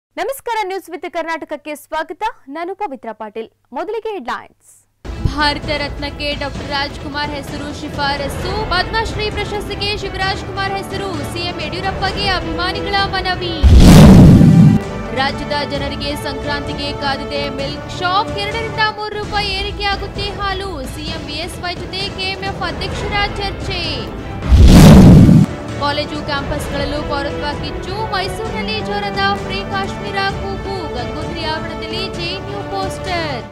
ನಮಸ್ಕಾರ news with ಕರ್ನಾಟಕಕ್ಕೆ ಸ್ವಾಗತ. ನಾನು ಪವಿತ್ರ ಪಾಟೀಲ್. ಮೊದಲಿಗೆ ಹೆಡ್ಲೈನ್ಸ್. ಭಾರತ ರತ್ನಕ್ಕೆ ಡಾಕ್ಟರ್ ರಾಜ್ಕುಮಾರ್ ಹೆಸರು ಶಿಫಾರಸು. ಪದ್ಮಶ್ರೀ ಪ್ರಶಸ್ತಿಗೆ ಶಿವರಾಜ್ ಕುಮಾರ್ ಹೆಸರು. ಸಿಎಂ ಯಡಿಯೂರಪ್ಪಗೆ ಅಭಿಮಾನಿಗಳ ಮನವಿ. ರಾಜ್ಯದ ಜನರಿಗೆ ಸಂಕ್ರಾಂತಿಗೆ ಕಾದಿದೆ ಮಿಲ್ಕ್ ಶಾಪ್. 2 ರಿಂದ 3 ರೂಪಾಯಿ ಏರಿಕೆಯಾಗುತ್ತೆ ಹಾಲು. ಸಿಎಂ ಬಿಎಸ್ವೈ ಜೊತೆ ಕೆಎಂಎಫ್ ಅಧ್ಯಕ್ಷರ ಚರ್ಚೆ. ಕಾಲೇಜು ಕ್ಯಾಂಪಸ್ಗಳಲ್ಲೂ ಪೌರತ್ವ ಕಿಚ್ಚು. ಮೈಸೂರಿನಲ್ಲಿ ಜ್ವರದ ಫ್ರೀ ಕಾಶ್ಮೀರ ಕೂಗು. ಗಂಗೋತ್ರಿ ಆವರಣದಲ್ಲಿ ಜೆಎನ್ಯು ಪೋಸ್ಟರ್.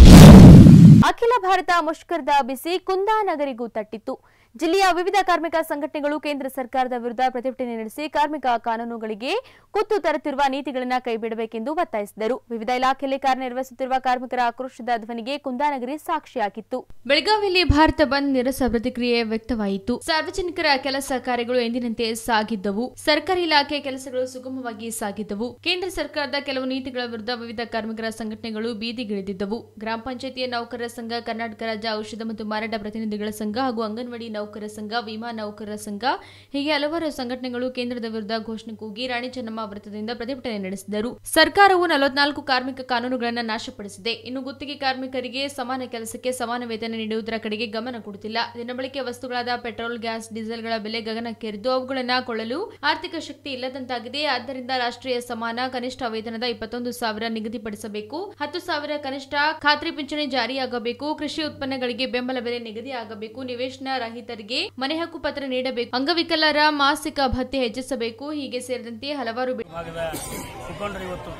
ಅಖಿಲ ಭಾರತ ಮುಷ್ಕರದ ಬಿಸಿ ಕುಂದಾನಗರಿಗೂ ತಟ್ಟಿತ್ತು. ಜಿಲ್ಲೆಯ ವಿವಿಧ ಕಾರ್ಮಿಕ ಸಂಘಟನೆಗಳು ಕೇಂದ್ರ ಸರ್ಕಾರದ ವಿರುದ್ಧ ಪ್ರತಿಭಟನೆ ನಡೆಸಿ ಕಾರ್ಮಿಕ ಕಾನೂನುಗಳಿಗೆ ಕುತ್ತು ತರುತ್ತಿರುವ ನೀತಿಗಳನ್ನು ಕೈಬಿಡಬೇಕೆಂದು ಒತ್ತಾಯಿಸಿದರು. ವಿವಿಧ ಇಲಾಖೆಯಲ್ಲಿ ಕಾರ್ಯನಿರ್ವಹಿಸುತ್ತಿರುವ ಕಾರ್ಮಿಕರ ಆಕ್ರೋಶದ ಧ್ವನಿಗೆ ಕುಂದಾನಗರಿ ಸಾಕ್ಷಿಯಾಗಿತ್ತು. ಬೆಳಗಾವಿಯಲ್ಲಿ ಭಾರತ ಬಂದ್ ನಿರಸ ಪ್ರತಿಕ್ರಿಯೆ ವ್ಯಕ್ತವಾಯಿತು. ಸಾರ್ವಜನಿಕರ ಕೆಲಸ ಕಾರ್ಯಗಳು ಎಂದಿನಂತೆ ಸಾಗಿದ್ದವು. ಸರ್ಕಾರಿ ಇಲಾಖೆ ಕೆಲಸಗಳು ಸುಗಮವಾಗಿ ಸಾಗಿದ್ದವು. ಕೇಂದ್ರ ಸರ್ಕಾರದ ಕೆಲವು ನೀತಿಗಳ ವಿರುದ್ಧ ವಿವಿಧ ಕಾರ್ಮಿಕರ ಸಂಘಟನೆಗಳು ಬೀದಿಗಿಳಿದಿದ್ದವು. ಗ್ರಾಮ ಪಂಚಾಯಿತಿಯ ನೌಕರರ ಸಂಘ, ಕರ್ನಾಟಕ ರಾಜ್ಯ ಔಷಧ ಮತ್ತು ಮಾರಾಟ ಪ್ರತಿನಿಧಿಗಳ ಸಂಘ ಹಾಗೂ ಅಂಗನವಾಡಿ ನೌಕರರ ಸಂಘ, ವಿಮಾ ನೌಕರರ ಸಂಘ ಹೀಗೆ ಹಲವಾರು ಸಂಘಟನೆಗಳು ಕೇಂದ್ರದ ವಿರುದ್ಧ ಘೋಷಣೆ ಕೂಗಿ ರಾಣಿ ಚೆನ್ನಮ್ಮ ವೃತ್ತದಿಂದ ಪ್ರತಿಭಟನೆ ನಡೆಸಿದರು. ಸರ್ಕಾರವು 44 ಕಾರ್ಮಿಕ ಕಾನೂನುಗಳನ್ನು ನಾಶಪಡಿಸಿದೆ. ಇನ್ನು ಗುತ್ತಿಗೆ ಕಾರ್ಮಿಕರಿಗೆ ಸಮಾನ ಕೆಲಸಕ್ಕೆ ಸಮಾನ ವೇತನ ನೀಡುವುದರ ಕಡೆಗೆ ಗಮನ ಕೊಡುತ್ತಿಲ್ಲ. ದಿನಬಳಕೆ ವಸ್ತುಗಳಾದ ಪೆಟ್ರೋಲ್, ಗ್ಯಾಸ್, ಡೀಸೆಲ್ಗಳ ಬೆಲೆ ಗಗನಕ್ಕೇರಿದ್ದು ಅವುಗಳನ್ನು ಕೊಳ್ಳಲು ಆರ್ಥಿಕ ಶಕ್ತಿ ಇಲ್ಲದಂತಾಗಿದೆ. ಆದ್ದರಿಂದ ರಾಷ್ಟ್ರೀಯ ಸಮಾನ ಕನಿಷ್ಠ ವೇತನದ 21,000 ನಿಗದಿಪಡಿಸಬೇಕು. 10,000 ಕನಿಷ್ಠ ಖಾತ್ರಿ ಪಿಂಚಣಿ ಜಾರಿಯಾಗಬೇಕು. ಕೃಷಿ ಉತ್ಪನ್ನಗಳಿಗೆ ಬೆಂಬಲ ಬೆಲೆ ನಿಗದಿಯಾಗಬೇಕು. ನಿವೇಶನ ರಹಿತರಿಗೆ ಮನೆ ಹಕ್ಕು ಪತ್ರ ನೀಡಬೇಕು. ಅಂಗವಿಕಲರ ಮಾಸಿಕ ಭತ್ಯೆ ಹೆಚ್ಚಿಸಬೇಕು. ಹೀಗೆ ಸೇರಿದಂತೆ ಹಲವಾರು ಮುಖಂಡರು ಇವತ್ತು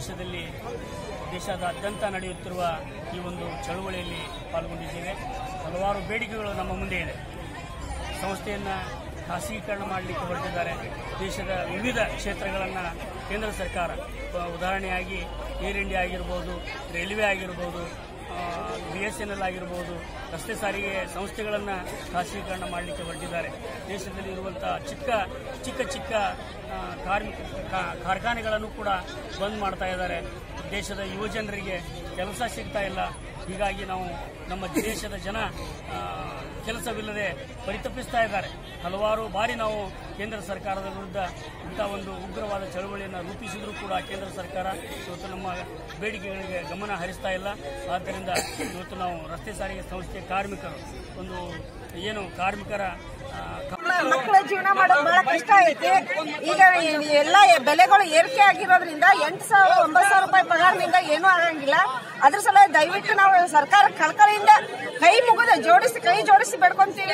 ದೇಶದಾದ್ಯಂತ ನಡೆಯುತ್ತಿರುವ ಈ ಒಂದು ಚಳುವಳಿಯಲ್ಲಿ ಪಾಲ್ಗೊಂಡಿದ್ದೇವೆ. ಹಲವಾರು ಬೇಡಿಕೆಗಳು ನಮ್ಮ ಮುಂದೆ ಇದೆ. ಸಂಸ್ಥೆಯನ್ನು ಖಾಸಗೀಕರಣ ಮಾಡಲಿಕ್ಕೆ ಹೊರಟಿದ್ದಾರೆ. ದೇಶದ ವಿವಿಧ ಕ್ಷೇತ್ರಗಳನ್ನು ಕೇಂದ್ರ ಸರ್ಕಾರ, ಉದಾಹರಣೆಯಾಗಿ ಏರ್ ಇಂಡಿಯಾ ಆಗಿರ್ಬೋದು, ರೈಲ್ವೆ ಆಗಿರ್ಬೋದು, BSNL ಆಗಿರ್ಬೋದು, ರಸ್ತೆ ಸಾರಿಗೆ ಸಂಸ್ಥೆಗಳನ್ನು ಖಾಸಗೀಕರಣ ಮಾಡಲಿಕ್ಕೆ ಹೊರಟಿದ್ದಾರೆ. ದೇಶದಲ್ಲಿ ಇರುವಂಥ ಚಿಕ್ಕ ಕಾರ್ಖಾನೆಗಳನ್ನು ಕೂಡ ಬಂದ್ ಮಾಡ್ತಾ ಇದ್ದಾರೆ. ದೇಶದ ಯುವಜನರಿಗೆ ಕೆಲಸ ಸಿಗ್ತಾ ಇಲ್ಲ. ಹೀಗಾಗಿ ನಮ್ಮ ದೇಶದ ಜನ ಕೆಲಸವಿಲ್ಲದೆ ಪರಿತಪಿಸ್ತಾ ಇದ್ದಾರೆ. ಹಲವಾರು ಬಾರಿ ನಾವು ಕೇಂದ್ರ ಸರ್ಕಾರದ ವಿರುದ್ಧ ಇಂಥ ಒಂದು ಉಗ್ರವಾದ ಚಳವಳಿಯನ್ನು ರೂಪಿಸಿದರೂ ಕೂಡ ಕೇಂದ್ರ ಸರ್ಕಾರ ಇವತ್ತು ನಮ್ಮ ಬೇಡಿಕೆಗಳಿಗೆ ಗಮನ ಹರಿಸ್ತಾ ಇಲ್ಲ. ಆದ್ದರಿಂದ ಇವತ್ತು ನಾವು ರಸ್ತೆ ಸಾರಿಗೆ ಸಂಸ್ಥೆ ಕಾರ್ಮಿಕರು ಕಾರ್ಮಿಕರ ಮಕ್ಕಳ ಜೀವನ ಮಾಡೋದು ಬಹಳ ಕಷ್ಟ ಐತಿ. ಈಗ ಎಲ್ಲ ಬೆಲೆಗಳು ಏರಿಕೆ ಆಗಿರೋದ್ರಿಂದ 8,000 9,000 ರೂಪಾಯಿ ಪಗಾರದಿಂದ ಏನೂ ಆಗಂಗಿಲ್ಲ. ಅದ್ರ ಸಲ ದಯವಿಟ್ಟು ನಾವು ಸರ್ಕಾರ ಕಳಕಳಿಯಿಂದ ಕೈ ಜೋಡಿಸಿ ಬೇಡ್ಕೊಂತೀವಿ.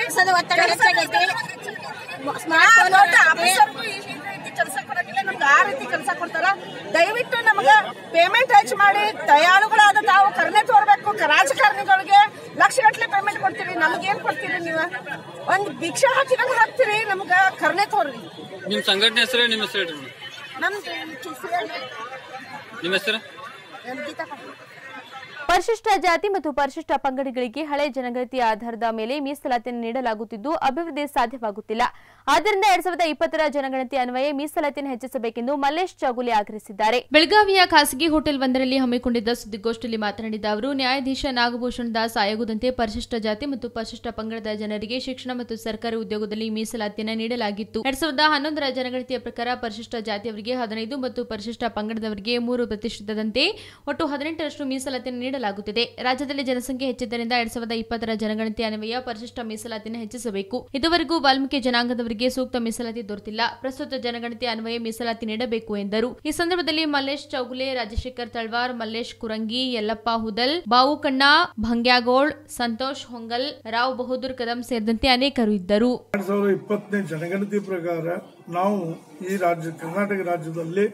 ಕೆಲಸ ಕೊಡೋದಿಲ್ಲ, ನಮ್ಗೆ ಆ ರೀತಿ ಕೆಲಸ ಕೊಡ್ತಾರ. ದಯವಿಟ್ಟು ನಮ್ಗೆ ಪೇಮೆಂಟ್ ಹೆಚ್ಚು ಮಾಡಿ ದಯಾಳುಗಳಾದ ತಾವು ಕರುಣೆ ತೋರ್ಬೇಕು. ರಾಜಕಾರಣಿಗಳಿಗೆ ಲಕ್ಷಗಟ್ಟಲೆ ಪೇಮೆಂಟ್ ಕೊಡ್ತೀರಿ, ನಮ್ಗೇನ್ ಕೊಡ್ತೀರಿ? ನೀವು ಒಂದ್ ಭಿಕ್ಷೆ ಹಾಕಿದಂಗ ಹಾಕ್ತೀರಿ, ನಮ್ಗ ಕರುಣೆ ತೋರ್ರಿ. ನಿಮ್ ಸಂಘಟನೆ ಹೆಸರು? ನಿಮ್ಮ ಹೆಸರು? ನಿಮ್ಮ ಹೆಸರು? ಪರಿಶಿಷ್ಟ ಜಾತಿ ಮತ್ತು ಪರಿಶಿಷ್ಟ ಪಂಗಡಗಳಿಗೆ ಹಳೆ ಜನಗಣತಿಯ ಆಧಾರದ ಮೇಲೆ ಮೀಸಲಾತಿಯನ್ನು ನೀಡಲಾಗುತ್ತಿದ್ದು ಅಭಿವೃದ್ಧಿ ಸಾಧ್ಯವಾಗುತ್ತಿಲ್ಲ. ಆದ್ದರಿಂದ 2020ರ ಜನಗಣತಿ ಅನ್ವಯ ಮೀಸಲಾತಿಯನ್ನು ಹೆಚ್ಚಿಸಬೇಕೆಂದು ಮಲ್ಲೇಶ್ ಚೌಗುಲೆ ಆಗ್ರಹಿಸಿದ್ದಾರೆ. ಬೆಳಗಾವಿಯ ಖಾಸಗಿ ಹೋಟೆಲ್ ಒಂದರಲ್ಲಿ ಹಮ್ಮಿಕೊಂಡಿದ್ದ ಸುದ್ದಿಗೋಷ್ಠಿಯಲ್ಲಿ ಮಾತನಾಡಿದ ಅವರು, ನ್ಯಾಯಾಧೀಶ ನಾಗಭೂಷಣ್ ದಾಸ್ ಆಯೋಗದಂತೆ ಪರಿಶಿಷ್ಟ ಜಾತಿ ಮತ್ತು ಪರಿಶಿಷ್ಟ ಪಂಗಡದ ಜನರಿಗೆ ಶಿಕ್ಷಣ ಮತ್ತು ಸರ್ಕಾರಿ ಉದ್ಯೋಗದಲ್ಲಿ ಮೀಸಲಾತಿಯನ್ನು ನೀಡಲಾಗಿತ್ತು. 2011ರ ಜನಗಣತಿಯ ಪ್ರಕಾರ ಪರಿಶಿಷ್ಟ ಜಾತಿಯವರಿಗೆ 15 ಮತ್ತು ಪರಿಶಿಷ್ಟ ಪಂಗಡದವರಿಗೆ 3% ಒಟ್ಟು 18ರಷ್ಟು ಮೀಸಲಾತಿಯನ್ನು ನೀಡಲಾಗುತ್ತಿದೆ. ರಾಜ್ಯದಲ್ಲಿ ಜನಸಂಖ್ಯೆ ಹೆಚ್ಚಿದ್ದರಿಂದ 2020ರ ಜನಗಣತಿ ಅನ್ವಯ ಪರಿಶಿಷ್ಟ ಮೀಸಲಾತಿಯನ್ನು ಹೆಚ್ಚಿಸಬೇಕು. ಇದುವರೆಗೂ ವಾಲ್ಮೀಕಿ ಜನಾಂಗದವರಿಗೆ ಸೂಕ್ತ ಮೀಸಲಾತಿ ದೊರೆತಿಲ್ಲ. ಪ್ರಸ್ತುತ ಜನಗಣತಿ ಅನ್ವಯ ಮೀಸಲಾತಿ ನೀಡಬೇಕು ಎಂದರು. ಈ ಸಂದರ್ಭದಲ್ಲಿ ಮಲ್ಲೇಶ್ ಚೌಗುಲೆ, ರಾಜಶೇಖರ್ ತಳವಾರ್, ಮಲ್ಲೇಶ್ ಕುರಂಗಿ, ಯಲ್ಲಪ್ಪ ಹುದಲ್, ಬಾವು ಕಣ್ಣ, ಭಂಗ್ಯಾಗೋಳ್, ಸಂತೋಷ್ ಹೊಂಗಲ್, ರಾವ್ ಬಹದ್ದೂರ್ ಕದಂ ಸೇರಿದಂತೆ ಅನೇಕರು ಇದ್ದರು. 2020ನೇ ಜನಗಣತಿ ಪ್ರಕಾರ ನಾವು ಈ ಕರ್ನಾಟಕ ರಾಜ್ಯದಲ್ಲಿ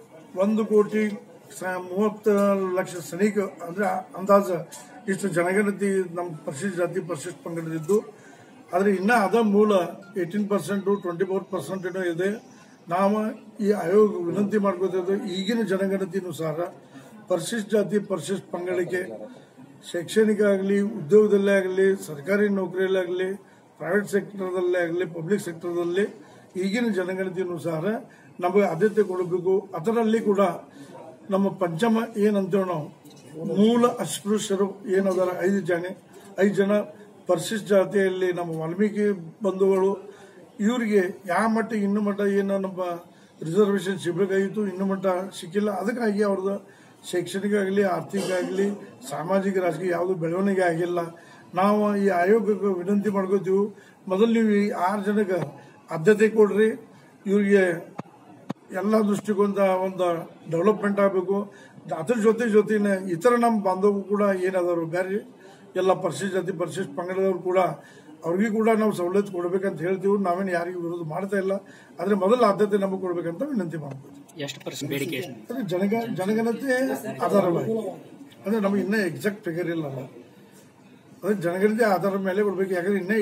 1,30,30,00,000 ಸೈನಿಕ ಅಂದ್ರೆ ಅಂದಾಜು ಇಷ್ಟು ಜನಗಣತಿ ನಮ್ಮ ಪರಿಶಿಷ್ಟ ಜಾತಿ ಪರಿಶಿಷ್ಟ ಪಂಗಡದಿದ್ದು. ಆದರೆ ಇನ್ನ ಅದ ಮೂಲ 18%, 24% ಇದೆ. ನಾವು ಈ ಆಯೋಗ ವಿನಂತಿ ಮಾಡ್ಕೋತಿದ್ದು ಈಗಿನ ಜನಗಣತಿನುಸಾರ ಪರಿಶಿಷ್ಟ ಜಾತಿ ಪರಿಶಿಷ್ಟ ಪಂಗಡಕ್ಕೆ ಶೈಕ್ಷಣಿಕ ಆಗಲಿ, ಉದ್ಯೋಗದಲ್ಲೇ ಆಗಲಿ, ಸರ್ಕಾರಿ ನೌಕರಿಯಲ್ಲೇ ಆಗಲಿ, ಪ್ರೈವೇಟ್ ಸೆಕ್ಟರ್ದಲ್ಲೇ ಆಗಲಿ, ಪಬ್ಲಿಕ್ ಸೆಕ್ಟರ್ದಲ್ಲಿ ಈಗಿನ ಜನಗಣತಿನುಸಾರ ನಮಗೆ ಆದ್ಯತೆ ಕೊಡಬೇಕು. ಅದರಲ್ಲಿ ಕೂಡ ನಮ್ಮ ಪಂಚಮ ಏನಂತೇವೆ ನಾವು ಮೂಲ ಅಸ್ಪೃಶ್ಯರು ಏನದಾರ 5 ಜನ ಪರಿಶಿಷ್ಟ ಜಾತಿಯಲ್ಲಿ ನಮ್ಮ ವಾಲ್ಮೀಕಿ ಬಂಧುಗಳು ಇವರಿಗೆ ಯಾವ ಮಟ್ಟಿಗೆ ಇನ್ನು ಮಟ್ಟ ಏನು ನಮ್ಮ ರಿಸರ್ವೇಷನ್ ಸಿಗಬೇಕಾಗಿತ್ತು, ಇನ್ನೂ ಮಟ್ಟ ಸಿಕ್ಕಿಲ್ಲ. ಅದಕ್ಕಾಗಿ ಅವ್ರದ್ದು ಶೈಕ್ಷಣಿಕ ಆಗಲಿ, ಆರ್ಥಿಕ ಆಗಲಿ, ಸಾಮಾಜಿಕ ರಾಜಕೀಯ ಯಾವುದು ಬೆಳವಣಿಗೆ ಆಗಿಲ್ಲ. ನಾವು ಈ ಆಯೋಗಕ್ಕೆ ವಿನಂತಿ ಮಾಡ್ಕೋತೀವಿ, ಮೊದಲು ನೀವು ಈ 6 ಜನಕ್ಕೆ ಆದ್ಯತೆ ಕೊಡ್ರಿ. ಇವ್ರಿಗೆ ಎಲ್ಲ ದೃಷ್ಟಿಗೊಂದ ಒಂದು ಡೆವಲಪ್ಮೆಂಟ್ ಆಗಬೇಕು. ಅದ್ರ ಜೊತೆನೆ ಇತರ ನಮ್ಮ ಬಾಂಧವರು ಕೂಡ ಏನಾದವರು ಬೇರೆ ಎಲ್ಲ ಪರಿಶಿಷ್ಟ ಜಾತಿ ಪರಿಶಿಷ್ಟ ಪಂಗಡದವರು ಕೂಡ ಅವ್ರಿಗೂ ಕೂಡ ನಾವು ಸವಲತ್ತು ಕೊಡ್ಬೇಕಂತ ಹೇಳ್ತೀವಿ. ನಾವೇನು ಯಾರಿಗೂ ವಿರೋಧ ಮಾಡ್ತಾ ಇಲ್ಲ, ಆದ್ರೆ ಮೊದಲ ಆದ್ಯತೆ ನಮಗೆ ಕೊಡ್ಬೇಕಂತ ವಿನಂತಿ ಮಾಡ್ತೀವಿ. ಅದೇ ಜನಗಣತಿ ಆಧಾರವಾಗಿ, ಅಂದ್ರೆ ನಮಗೆ ಇನ್ನೂ ಎಕ್ಸಾಕ್ಟ್ ಫಿಗರ್ ಇಲ್ಲ, ಅದೇ ಜನಗಣತಿ ಆಧಾರದ ಮೇಲೆ ಕೊಡ್ಬೇಕು. ಯಾಕಂದ್ರೆ ಇನ್ನೂ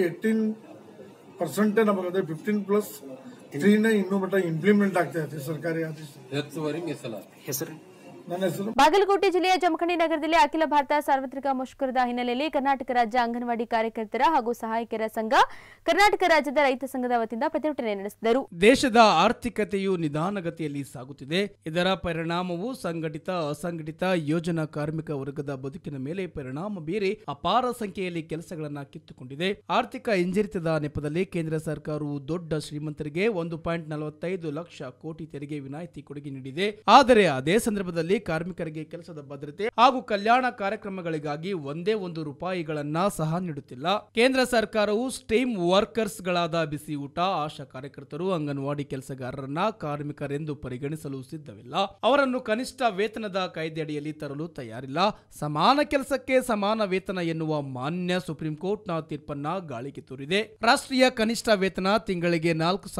18% ನಮಗೆ ಅದೇ 15+3 ಇನ್ನೂ ಮಟ್ಟ ಇಂಪ್ಲಿಮೆಂಟ್ ಆಗ್ತಾ ಇದೆ ಸರ್ಕಾರಿ ಆದೇಶ. ಹೆಸರು ನನ್ನ ಹೆಸರು ಬಾಗಲಕೋಟೆ ಜಿಲ್ಲೆಯ ಜಮಖಂಡಿ ನಗರದಲ್ಲಿ ಅಖಿಲ ಭಾರತ ಸಾರ್ವತ್ರಿಕ ಮುಷ್ಕರದ ಹಿನ್ನೆಲೆಯಲ್ಲಿ ಕರ್ನಾಟಕ ರಾಜ್ಯ ಅಂಗನವಾಡಿ ಕಾರ್ಯಕರ್ತರ ಹಾಗೂ ಸಹಾಯಕರ ಸಂಘ, ಕರ್ನಾಟಕ ರಾಜ್ಯದ ರೈತ ಸಂಘದ ವತಿಯಿಂದ ಪ್ರತಿಭಟನೆ ನಡೆಸಿದರು. ದೇಶದ ಆರ್ಥಿಕತೆಯು ನಿಧಾನಗತಿಯಲ್ಲಿ ಸಾಗುತ್ತಿದೆ. ಇದರ ಪರಿಣಾಮವು ಸಂಘಟಿತ, ಅಸಂಘಟಿತ, ಯೋಜನಾ ಕಾರ್ಮಿಕ ವರ್ಗದ ಬದುಕಿನ ಮೇಲೆ ಪರಿಣಾಮ ಬೀರಿ ಅಪಾರ ಸಂಖ್ಯೆಯಲ್ಲಿ ಕೆಲಸಗಳನ್ನು ಕಿತ್ತುಕೊಂಡಿದೆ. ಆರ್ಥಿಕ ಹಿಂಜರಿತದ ನೆಪದಲ್ಲಿ ಕೇಂದ್ರ ಸರ್ಕಾರವು ದೊಡ್ಡ ಶ್ರೀಮಂತರಿಗೆ 1.45 ಲಕ್ಷ ಕೋಟಿ ತೆರಿಗೆ ವಿನಾಯಿತಿ ಕೊಡುಗೆ ನೀಡಿದೆ. ಆದರೆ ಅದೇ ಸಂದರ್ಭದಲ್ಲಿ ಕಾರ್ಮಿಕರಿಗೆ ಕೆಲಸದ ಭದ್ರತೆ ಹಾಗೂ ಕಲ್ಯಾಣ ಕಾರ್ಯಕ್ರಮಗಳಿಗಾಗಿ ಒಂದೇ ರೂಪಾಯಿಗಳನ್ನ ಸಹ ನೀಡುತ್ತಿಲ್ಲ. ಕೇಂದ್ರ ಸರ್ಕಾರವು ಸ್ಟೀಮ್ ವರ್ಕರ್ಸ್ ಗಳಾದ ಬಿಸಿ ಊಟ, ಆಶಾ ಕಾರ್ಯಕರ್ತರು, ಅಂಗನವಾಡಿ ಕೆಲಸಗಾರರನ್ನ ಕಾರ್ಮಿಕರೆಂದು ಪರಿಗಣಿಸಲು ಸಿದ್ಧವಿಲ್ಲ. ಅವರನ್ನು ಕನಿಷ್ಠ ವೇತನದ ಕಾಯ್ದೆಯಡಿಯಲ್ಲಿ ತರಲು ತಯಾರಿಲ್ಲ. ಸಮಾನ ಕೆಲಸಕ್ಕೆ ಸಮಾನ ವೇತನ ಎನ್ನುವ ಮಾನ್ಯ ಸುಪ್ರೀಂ ಕೋರ್ಟ್ನ ತೀರ್ಪನ್ನ ಗಾಳಿಗೆ ತೂರಿದೆ. ರಾಷ್ಟ್ರೀಯ ಕನಿಷ್ಠ ವೇತನ ತಿಂಗಳಿಗೆ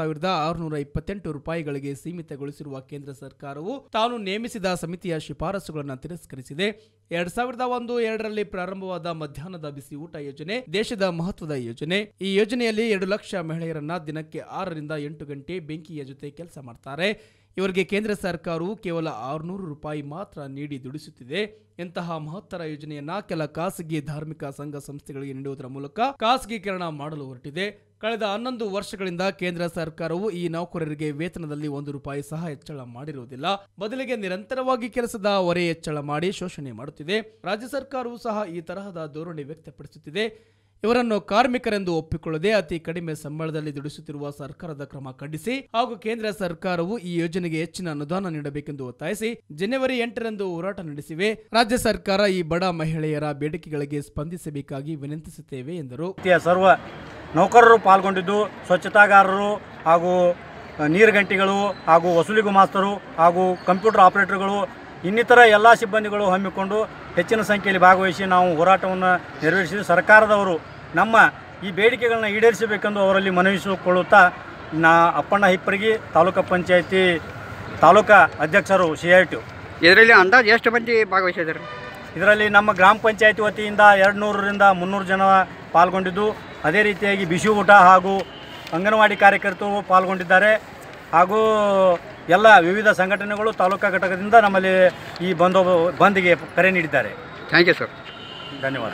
4,628 ರೂಪಾಯಿಗಳಿಗೆ ಸೀಮಿತಗೊಳಿಸಿರುವ ಕೇಂದ್ರ ಸರ್ಕಾರವು ತಾನು ನೇಮಿಸಿದ ಸಮಿತಿಯ ಶಿಫಾರಸುಗಳನ್ನು ತಿರಸ್ಕರಿಸಿದೆ. 2001-2ರಲ್ಲಿ ಪ್ರಾರಂಭವಾದ ಮಧ್ಯಾಹ್ನದ ಬಿಸಿ ಊಟ ಯೋಜನೆ ದೇಶದ ಮಹತ್ವದ ಯೋಜನೆ. ಈ ಯೋಜನೆಯಲ್ಲಿ 2 ಲಕ್ಷ ಮಹಿಳೆಯರನ್ನ ದಿನಕ್ಕೆ 6 ರಿಂದ 8 ಗಂಟೆ ಬೆಂಕಿಯ ಜೊತೆ ಕೆಲಸ ಮಾಡ್ತಾರೆ. ಇವರಿಗೆ ಕೇಂದ್ರ ಸರ್ಕಾರವು ಕೇವಲ 600 ರೂಪಾಯಿ ಮಾತ್ರ ನೀಡಿ ದುಡಿಸುತ್ತಿದೆ. ಇಂತಹ ಮಹತ್ತರ ಯೋಜನೆಯನ್ನ ಕೆಲ ಖಾಸಗಿ ಧಾರ್ಮಿಕ ಸಂಘ ಸಂಸ್ಥೆಗಳಿಗೆ ನೀಡುವುದರ ಮೂಲಕ ಖಾಸಗೀಕರಣ ಮಾಡಲು ಹೊರಟಿದೆ. ಕಳೆದ 11 ವರ್ಷಗಳಿಂದ ಕೇಂದ್ರ ಸರ್ಕಾರವು ಈ ನೌಕರರಿಗೆ ವೇತನದಲ್ಲಿ 1 ರೂಪಾಯಿ ಸಹ ಹೆಚ್ಚಳ ಮಾಡಿರುವುದಿಲ್ಲ. ಬದಲಿಗೆ ನಿರಂತರವಾಗಿ ಕೆಲಸದ ಹೊರೆ ಹೆಚ್ಚಳ ಮಾಡಿ ಶೋಷಣೆ ಮಾಡುತ್ತಿದೆ. ರಾಜ್ಯ ಸರ್ಕಾರವು ಸಹ ಈ ತರಹದ ಧೋರಣೆ ವ್ಯಕ್ತಪಡಿಸುತ್ತಿದೆ. ಇವರನ್ನು ಕಾರ್ಮಿಕರೆಂದು ಒಪ್ಪಿಕೊಳ್ಳದೆ ಅತಿ ಕಡಿಮೆ ಸಂಬಳದಲ್ಲಿ ದುಡಿಸುತ್ತಿರುವ ಸರ್ಕಾರದ ಕ್ರಮ ಖಂಡಿಸಿ ಹಾಗೂ ಕೇಂದ್ರ ಸರ್ಕಾರವು ಈ ಯೋಜನೆಗೆ ಹೆಚ್ಚಿನ ಅನುದಾನ ನೀಡಬೇಕೆಂದು ಒತ್ತಾಯಿಸಿ ಜನವರಿ 8ರಂದು ಹೋರಾಟ ನಡೆಸಿವೆ. ರಾಜ್ಯ ಸರ್ಕಾರ ಈ ಬಡ ಮಹಿಳೆಯರ ಬೇಡಿಕೆಗಳಿಗೆ ಸ್ಪಂದಿಸಬೇಕಾಗಿ ವಿನಂತಿಸುತ್ತೇವೆ ಎಂದರು. ಸರ್ವ ನೌಕರರು ಪಾಲ್ಗೊಂಡಿದ್ದು ಸ್ವಚ್ಛತಾಗಾರರು ಹಾಗೂ ನೀರುಗಂಟಿಗಳು ಹಾಗೂ ವಸೂಲಿ ಗುಮಾಸ್ತರು ಹಾಗೂ ಕಂಪ್ಯೂಟರ್ ಆಪರೇಟರ್ಗಳು ಇನ್ನಿತರ ಎಲ್ಲ ಸಿಬ್ಬಂದಿಗಳು ಹಮ್ಮಿಕೊಂಡು ಹೆಚ್ಚಿನ ಸಂಖ್ಯೆಯಲ್ಲಿ ಭಾಗವಹಿಸಿ ನಾವು ಹೋರಾಟವನ್ನು ನೆರವೇರಿಸಿ ಸರ್ಕಾರದವರು ನಮ್ಮ ಈ ಬೇಡಿಕೆಗಳನ್ನ ಈಡೇರಿಸಬೇಕೆಂದು ಅವರಲ್ಲಿ ಮನವಿಸಿಕೊಳ್ಳುತ್ತಾ ಅಪ್ಪಣ್ಣ ಹಿಪ್ಪರಗಿ ತಾಲೂಕು ಪಂಚಾಯತಿ ತಾಲೂಕಾ ಅಧ್ಯಕ್ಷರು CIT. ಇದರಲ್ಲಿ ಅಂದಾಜು ಎಷ್ಟು ಮಂದಿ ಭಾಗವಹಿಸಿದ್ದಾರೆ? ಇದರಲ್ಲಿ ನಮ್ಮ ಗ್ರಾಮ ಪಂಚಾಯತಿ ವತಿಯಿಂದ 200ರಿಂದ 300 ಜನ ಪಾಲ್ಗೊಂಡಿದ್ದು, ಅದೇ ರೀತಿಯಾಗಿ ಬಿಸಿ ಊಟ ಹಾಗೂ ಅಂಗನವಾಡಿ ಕಾರ್ಯಕರ್ತರು ಪಾಲ್ಗೊಂಡಿದ್ದಾರೆ ಹಾಗೂ ಎಲ್ಲ ವಿವಿಧ ಸಂಘಟನೆಗಳು ತಾಲೂಕಾ ಘಟಕದಿಂದ ನಮ್ಮಲ್ಲಿ ಈ ಬಂದ್ಗೆ ಕರೆ ನೀಡಿದ್ದಾರೆ. Thank you sir. ಧನ್ಯವಾದ.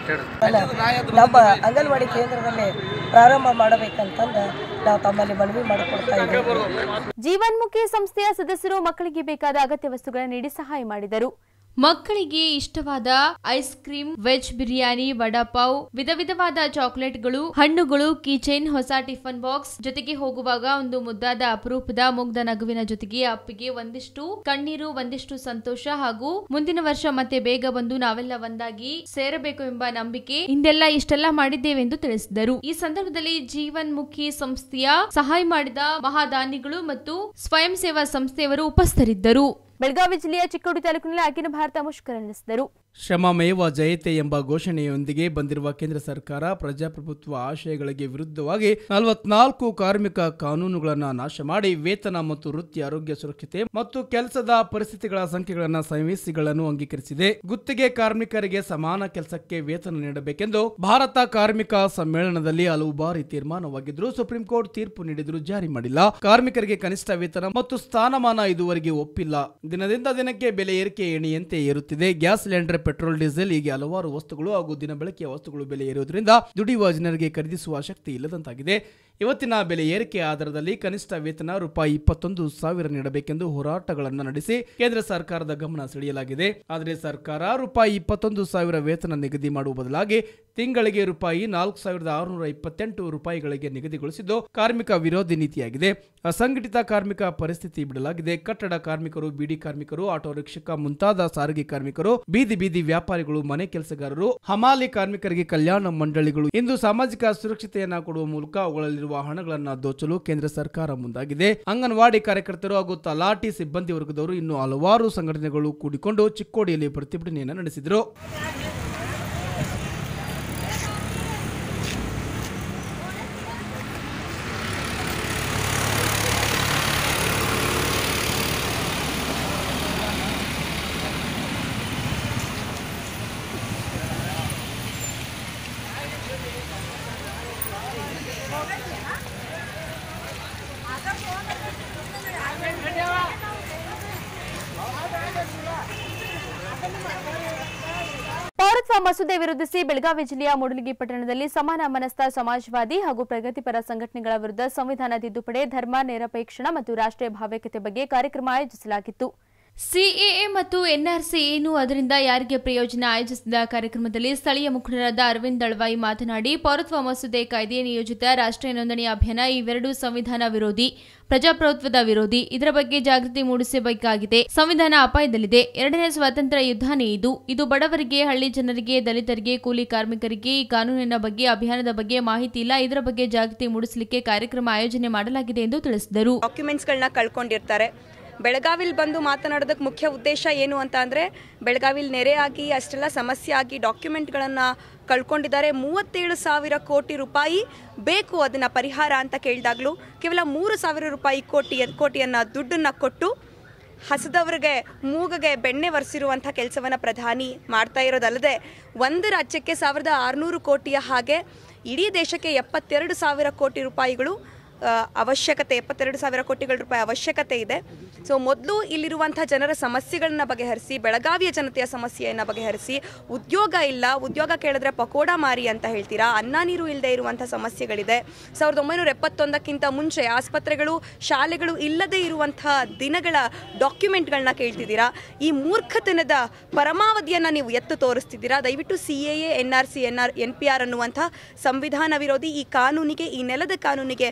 ನಮ್ಮ ಅಂಗನವಾಡಿ ಕೇಂದ್ರದಲ್ಲಿ ಪ್ರಾರಂಭ ಮಾಡಬೇಕಂತಂದು ನಾವು ತಮ್ಮಲ್ಲಿ ಮನವಿ ಮಾಡಿಕೊಡ್ತಾ ಇದ್ದೀವಿ. ಜೀವನ್ಮುಖಿ ಸಂಸ್ಥೆಯ ಸದಸ್ಯರು ಮಕ್ಕಳಿಗೆ ಬೇಕಾದ ಅಗತ್ಯ ವಸ್ತುಗಳನ್ನು ನೀಡಿ ಸಹಾಯ ಮಾಡಿದರು. ಮಕ್ಕಳಿಗೆ ಇಷ್ಟವಾದ ice cream, veg biryani, vada pav, ವಿಧ ವಿಧವಾದ ಚಾಕೊಲೇಟ್ಗಳು, ಹಣ್ಣುಗಳು, ಕೀಚೈನ್, ಹೊಸ ಟಿಫನ್ ಬಾಕ್ಸ್, ಜೊತೆಗೆ ಹೋಗುವಾಗ ಒಂದು ಮುದ್ದಾದ ಅಪರೂಪದ ಮುಗ್ಧ ನಗುವಿನ ಜೊತೆಗೆ ಅಪ್ಪಿಗೆ ಒಂದಿಷ್ಟು ಕಣ್ಣೀರು, ಒಂದಿಷ್ಟು ಸಂತೋಷ ಹಾಗೂ ಮುಂದಿನ ವರ್ಷ ಮತ್ತೆ ಬೇಗ ಬಂದು ನಾವೆಲ್ಲ ಒಂದಾಗಿ ಸೇರಬೇಕು ಎಂಬ ನಂಬಿಕೆ ಹಿಂದೆಲ್ಲ ಇಷ್ಟೆಲ್ಲ ಮಾಡಿದ್ದೇವೆಂದು ತಿಳಿಸಿದರು. ಈ ಸಂದರ್ಭದಲ್ಲಿ ಜೀವನ್ಮುಖಿ ಸಂಸ್ಥೆಯ ಸಹಾಯ ಮಾಡಿದ ಮಹಾದಾನಿಗಳು ಮತ್ತು ಸ್ವಯಂ ಸೇವಾ ಸಂಸ್ಥೆಯವರು ಉಪಸ್ಥಿತರಿದ್ದರು. ಬೆಳಗಾವಿ ಜಿಲ್ಲೆಯ ಚಿಕ್ಕೋಡಿ ತಾಲೂಕಿನಲ್ಲಿ ಅಖಿಲ ಭಾರತ ಮುಷ್ಕರ ನಡೆಸಿದರು. ಶ್ರಮಮೇವ ಜಯತೆ ಎಂಬ ಘೋಷಣೆಯೊಂದಿಗೆ ಬಂದಿರುವ ಕೇಂದ್ರ ಸರ್ಕಾರ ಪ್ರಜಾಪ್ರಭುತ್ವ ಆಶಯಗಳಿಗೆ ವಿರುದ್ಧವಾಗಿ 44 ಕಾರ್ಮಿಕ ಕಾನೂನುಗಳನ್ನು ನಾಶ ಮಾಡಿ ವೇತನ ಮತ್ತು ವೃತ್ತಿ ಆರೋಗ್ಯ ಸುರಕ್ಷತೆ ಮತ್ತು ಕೆಲಸದ ಪರಿಸ್ಥಿತಿಗಳ ಸಂಖ್ಯೆಗಳನ್ನು ಸಂಹಿತೆಗಳನ್ನು ಅಂಗೀಕರಿಸಿದೆ. ಗುತ್ತಿಗೆ ಕಾರ್ಮಿಕರಿಗೆ ಸಮಾನ ಕೆಲಸಕ್ಕೆ ವೇತನ ನೀಡಬೇಕೆಂದು ಭಾರತ ಕಾರ್ಮಿಕ ಸಮ್ಮೇಳನದಲ್ಲಿ ಹಲವು ಬಾರಿ ತೀರ್ಮಾನವಾಗಿದ್ದರೂ ಸುಪ್ರೀಂ ಕೋರ್ಟ್ ತೀರ್ಪು ನೀಡಿದರೂ ಜಾರಿ ಮಾಡಿಲ್ಲ. ಕಾರ್ಮಿಕರಿಗೆ ಕನಿಷ್ಠ ವೇತನ ಮತ್ತು ಸ್ಥಾನಮಾನ ಇದುವರೆಗೆ ಒಪ್ಪಿಲ್ಲ. ದಿನದಿಂದ ದಿನಕ್ಕೆ ಬೆಲೆ ಏರಿಕೆ ಎಣಿಯಂತೆ ಏರುತ್ತಿದೆ. ಗ್ಯಾಸ್ ಸಿಲಿಂಡರ್, ಪೆಟ್ರೋಲ್, ಡೀಸೆಲ್ ಹೀಗೆ ಹಲವಾರು ವಸ್ತುಗಳು ಹಾಗೂ ದಿನ ಬಳಕೆಯ ವಸ್ತುಗಳು ಬೆಲೆ ಏರುವುದರಿಂದ ದುಡಿಯುವ ಜನರಿಗೆ ಖರೀದಿಸುವ ಶಕ್ತಿ ಇಲ್ಲದಂತಾಗಿದೆ. ಇವತ್ತಿನ ಬೆಲೆ ಏರಿಕೆ ಆಧಾರದಲ್ಲಿ ಕನಿಷ್ಠ ವೇತನ ರೂಪಾಯಿ 21,000 ನೀಡಬೇಕೆಂದು ಹೋರಾಟಗಳನ್ನು ನಡೆಸಿ ಕೇಂದ್ರ ಸರ್ಕಾರದ ಗಮನ ಸೆಳೆಯಲಾಗಿದೆ. ಆದರೆ ಸರ್ಕಾರ ರೂಪಾಯಿ 21,000 ವೇತನ ನಿಗದಿ ಮಾಡುವ ಬದಲಾಗಿ ತಿಂಗಳಿಗೆ ರೂಪಾಯಿ 4,628 ರೂಪಾಯಿಗಳಿಗೆ ನಿಗದಿಗೊಳಿಸಿದ್ದು ಕಾರ್ಮಿಕ ವಿರೋಧಿ ನೀತಿಯಾಗಿದೆ. ಅಸಂಘಟಿತ ಕಾರ್ಮಿಕ ಪರಿಸ್ಥಿತಿ ಬಿಡಲಾಗಿದೆ. ಕಟ್ಟಡ ಕಾರ್ಮಿಕರು, ಬೀಡಿ ಕಾರ್ಮಿಕರು, ಆಟೋ ರಿಕ್ಷಾ ಮುಂತಾದ ಸಾರಿಗೆ ಕಾರ್ಮಿಕರು, ಬೀದಿ ವ್ಯಾಪಾರಿಗಳು, ಮನೆ ಕೆಲಸಗಾರರು, ಹಮಾಲಿ ಕಾರ್ಮಿಕರಿಗೆ ಕಲ್ಯಾಣ ಮಂಡಳಿಗಳು ಇಂದು ಸಾಮಾಜಿಕ ಸುರಕ್ಷತೆಯನ್ನ ಕೊಡುವ ಮೂಲಕ ಅವುಗಳಲ್ಲಿರುವ ಹಣಗಳನ್ನು ದೋಚಲು ಕೇಂದ್ರ ಸರ್ಕಾರ ಮುಂದಾಗಿದೆ. ಅಂಗನವಾಡಿ ಕಾರ್ಯಕರ್ತರು ಹಾಗೂ ತಲಾಟಿ ಸಿಬ್ಬಂದಿ ವರ್ಗದವರು ಇನ್ನು ಹಲವಾರು ಸಂಘಟನೆಗಳು ಕೂಡಿಕೊಂಡು ಚಿಕ್ಕೋಡಿಯಲ್ಲಿ ಪ್ರತಿಭಟನೆಯನ್ನು ನಡೆಸಿದರು. ಪೌರತ್ವ ಮಸೂದೆ ವಿರೋಧಿಸಿ ಬೆಳಗಾವಿ ಜಿಲ್ಲೆಯ ಮೂಡಲಗಿ ಪಟ್ಟಣದಲ್ಲಿ ಸಮಾನ ಮನಸ್ಥ ಸಮಾಜವಾದಿ ಹಾಗೂ ಪ್ರಗತಿಪರ ಸಂಘಟನೆಗಳ ವಿರುದ್ಧ ಸಂವಿಧಾನ ತಿದ್ದುಪಡಿ, ಧರ್ಮ ನಿರಪೇಕ್ಷಣ ಮತ್ತು ರಾಷ್ಟ್ರೀಯ ಭಾವೈಕ್ಯತೆ ಬಗ್ಗೆ ಕಾರ್ಯಕ್ರಮ ಆಯೋಜಿಸಲಾಗಿತ್ತು. ಸಿಎಎ ಮತ್ತು ಎನ್ಆರ್ಸಿ ಏನು, ಅದರಿಂದ ಯಾರಿಗೆ ಪ್ರಯೋಜನ ಆಯೋಜಿಸಿದ ಕಾರ್ಯಕ್ರಮದಲ್ಲಿ ಸ್ಥಳೀಯ ಮುಖಂಡರಾದ ಅರವಿಂದ್ ದಳವಾಯಿ ಮಾತನಾಡಿ, ಪೌರತ್ವ ಮಸೂದೆ ಕಾಯ್ದೆ, ನಿಯೋಜಿತ ರಾಷ್ಟ್ರೀಯ ನೋಂದಣಿ ಅಭಿಯಾನ ಇವೆರಡೂ ಸಂವಿಧಾನ ವಿರೋಧಿ, ಪ್ರಜಾಪ್ರಭುತ್ವದ ವಿರೋಧಿ. ಇದರ ಬಗ್ಗೆ ಜಾಗೃತಿ ಮೂಡಿಸಬೇಕಾಗಿದೆ. ಸಂವಿಧಾನ ಅಪಾಯದಲ್ಲಿದೆ. ಎರಡನೇ ಸ್ವಾತಂತ್ರ್ಯ ಯುದ್ಧನೇ ಇದು ಬಡವರಿಗೆ, ಹಳ್ಳಿ ಜನರಿಗೆ, ದಲಿತರಿಗೆ, ಕೂಲಿ ಕಾರ್ಮಿಕರಿಗೆ ಈ ಕಾನೂನಿನ ಬಗ್ಗೆ, ಅಭಿಯಾನದ ಬಗ್ಗೆ ಮಾಹಿತಿ ಇಲ್ಲ. ಇದರ ಬಗ್ಗೆ ಜಾಗೃತಿ ಮೂಡಿಸಲಿಕ್ಕೆ ಕಾರ್ಯಕ್ರಮ ಆಯೋಜನೆ ಮಾಡಲಾಗಿದೆ ಎಂದು ತಿಳಿಸಿದರು. ಡಾಕ್ಯುಮೆಂಟ್ಸ್ಗಳನ್ನ ಕಳ್ಕೊಂಡಿರ್ತಾರೆ. ಬೆಳಗಾವಿಲಿ ಬಂದು ಮಾತನಾಡೋದಕ್ಕೆ ಮುಖ್ಯ ಉದ್ದೇಶ ಏನು ಅಂತ ಅಂದರೆ, ಬೆಳಗಾವಿಲಿ ನೆರೆ ಆಗಿ ಅಷ್ಟೆಲ್ಲ ಸಮಸ್ಯೆ ಆಗಿ ಡಾಕ್ಯುಮೆಂಟ್ಗಳನ್ನು ಕಳ್ಕೊಂಡಿದ್ದಾರೆ. 37,000 ಕೋಟಿ ರೂಪಾಯಿ ಬೇಕು ಅದನ್ನು ಪರಿಹಾರ ಅಂತ ಕೇಳಿದಾಗಲೂ ಕೇವಲ 3,000 ರೂಪಾಯಿ ಕೋಟಿಯನ್ನು ದುಡ್ಡನ್ನು ಕೊಟ್ಟು ಹಸದವರಿಗೆ ಮೂಗಗೆ ಬೆಣ್ಣೆ ಒರೆಸಿರುವಂಥ ಕೆಲಸವನ್ನು ಪ್ರಧಾನಿ ಮಾಡ್ತಾ ಇರೋದಲ್ಲದೆ, ಒಂದು ರಾಜ್ಯಕ್ಕೆ 1,600 ಕೋಟಿಯ ಹಾಗೆ ಇಡೀ ದೇಶಕ್ಕೆ 72,000 ಕೋಟಿ ರೂಪಾಯಿಗಳು ಅವಶ್ಯಕತೆ, 72,000 ಕೋಟಿಗಳ ರೂಪಾಯಿ ಅವಶ್ಯಕತೆ ಇದೆ. ಸೊ ಮೊದಲು ಇಲ್ಲಿರುವಂಥ ಜನರ ಸಮಸ್ಯೆಗಳನ್ನ ಬಗೆಹರಿಸಿ, ಬೆಳಗಾವಿಯ ಜನತೆಯ ಸಮಸ್ಯೆಯನ್ನು ಬಗೆಹರಿಸಿ. ಉದ್ಯೋಗ ಇಲ್ಲ, ಉದ್ಯೋಗ ಕೇಳಿದ್ರೆ ಪಕೋಡ ಮಾರಿ ಅಂತ ಹೇಳ್ತೀರಾ. ಅನ್ನ ನೀರು ಇಲ್ಲದೆ ಇರುವಂಥ ಸಮಸ್ಯೆಗಳಿದೆ. 1971ಕ್ಕಿಂತ ಮುಂಚೆ ಆಸ್ಪತ್ರೆಗಳು, ಶಾಲೆಗಳು ಇಲ್ಲದೆ ಇರುವಂಥ ದಿನಗಳ ಡಾಕ್ಯುಮೆಂಟ್ಗಳನ್ನ ಕೇಳ್ತಿದ್ದೀರಾ. ಈ ಮೂರ್ಖತನದ ಪರಮಾವಧಿಯನ್ನು ನೀವು ಎತ್ತು ತೋರಿಸ್ತಿದ್ದೀರಾ. ದಯವಿಟ್ಟು CAA, NRC, NPR ಅನ್ನುವಂಥ ಸಂವಿಧಾನ ವಿರೋಧಿ ಈ ಕಾನೂನಿಗೆ, ಈ ನೆಲದ ಕಾನೂನಿಗೆ